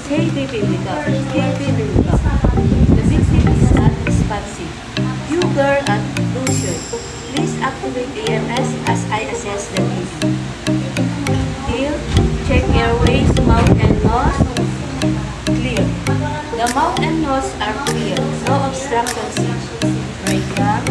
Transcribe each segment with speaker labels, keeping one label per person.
Speaker 1: Hey baby, wake up. Hey baby, wake up. The victim is not responsive. You girl at blue shirt. Please activate AMS as I assess the baby. Deal. Check airways, mouth and nose. Clear. The mouth and nose are clear. No obstructions. Breakdown.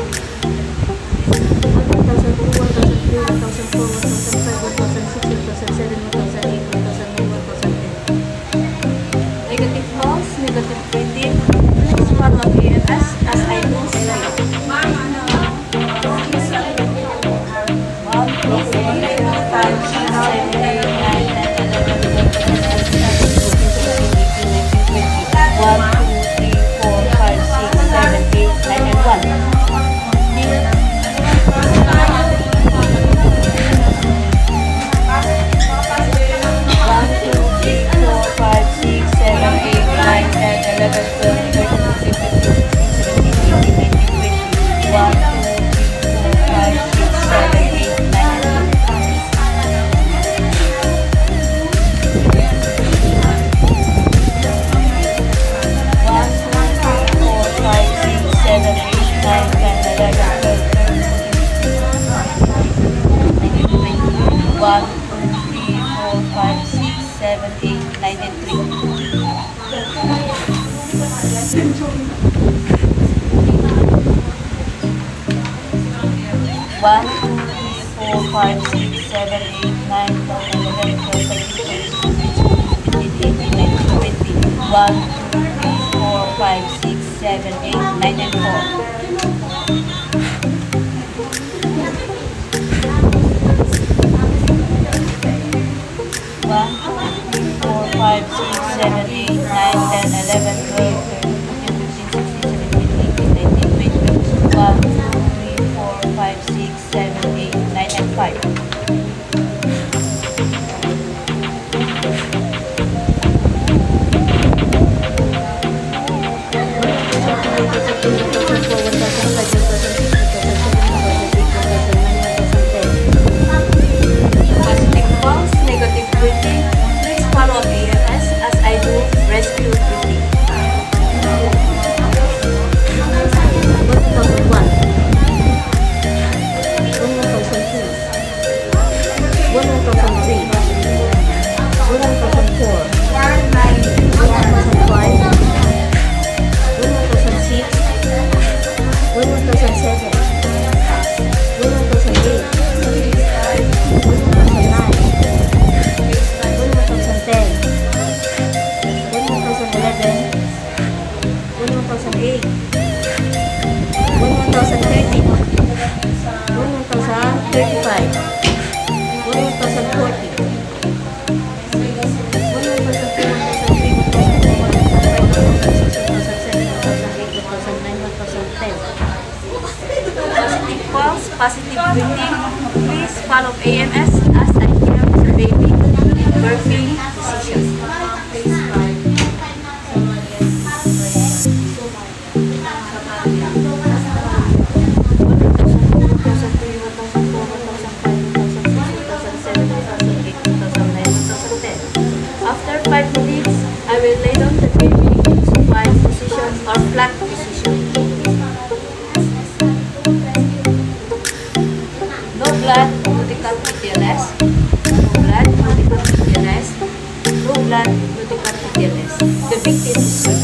Speaker 1: 1002, 1003, 1004, 1005, 1006, 1007, 1008, 1009, 1010. Negative pulse, negative breathing. Please follow AMS as I do slide. 1, 2, 3, 4, 5, 6, 7, 8, 9, 10, 11, 12, 13, 14, 15, 16, 17, 18, 19, 20. 1, 2, 3, 4, 5, 6, 7, 8, 9, and 1. One, two, three, four, five, six, seven, 8, 9, 10, 11, 12, 13, 14, 15, 16, 17, 18, 19, 20. 1, 2, 3, 4, 5, 6, 7, 8, 9, and 4. 1, 2, 3, 4, 5, 6, 7, 8, 9, 10, 11, 12, 13, 14, 15, 16, 17, 18, 19, 20. 1, 2, 3, 4, 5, 6, 7, 8, 9, and 5. 10. Positive breathing. Please follow AMS as I care the baby. Birthing decision. After 5 minutes, I will lay down the baby in supine position or flat position. No blood, no decapitationist. No blood, no decapitationist. No blood, no decapitationist. The victim is